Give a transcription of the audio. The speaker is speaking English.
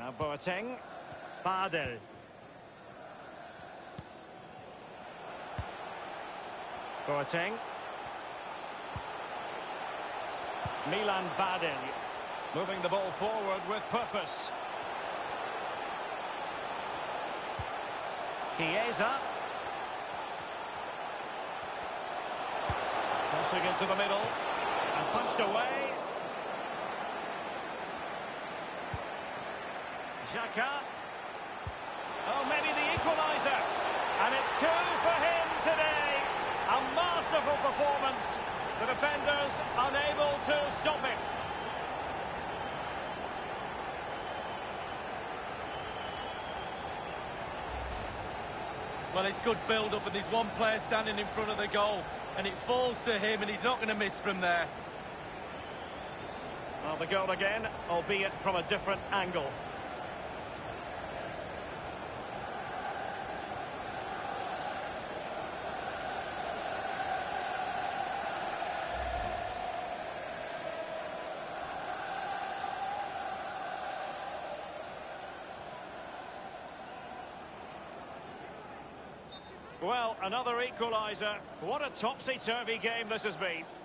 Now Boateng. Badel. Boateng. Milan Badel. Moving the ball forward with purpose. Chiesa. Crossing into the middle. And punched away. Xhaka. Oh, maybe the equaliser. And it's 2 for him today. A masterful performance. The defenders unable to stop him. Well, it's good build-up, and there's one player standing in front of the goal, and it falls to him, and he's not going to miss from there. Well, the goal again, albeit from a different angle. Well, another equaliser. What a topsy-turvy game this has been.